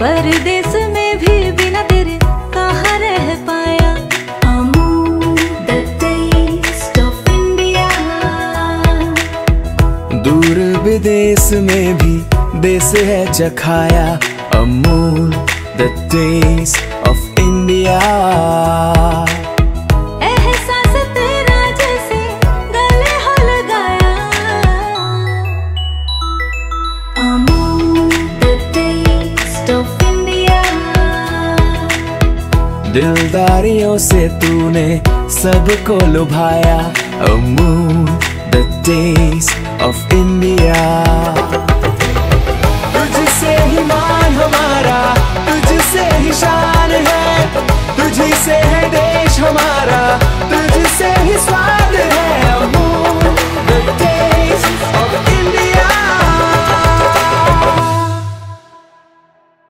परदेस में भी बिना तेरे कहाँ रह पाया। Amul the taste of India. दूर विदेश में भी देश है चखाया। Amul the taste of India. एहसास तेरा जैसे गले हो लगाया। Amul the taste of India. दिलदारियों से तूने सबको लुभाया। Amul the taste of India. तुझसे ही मान हमारा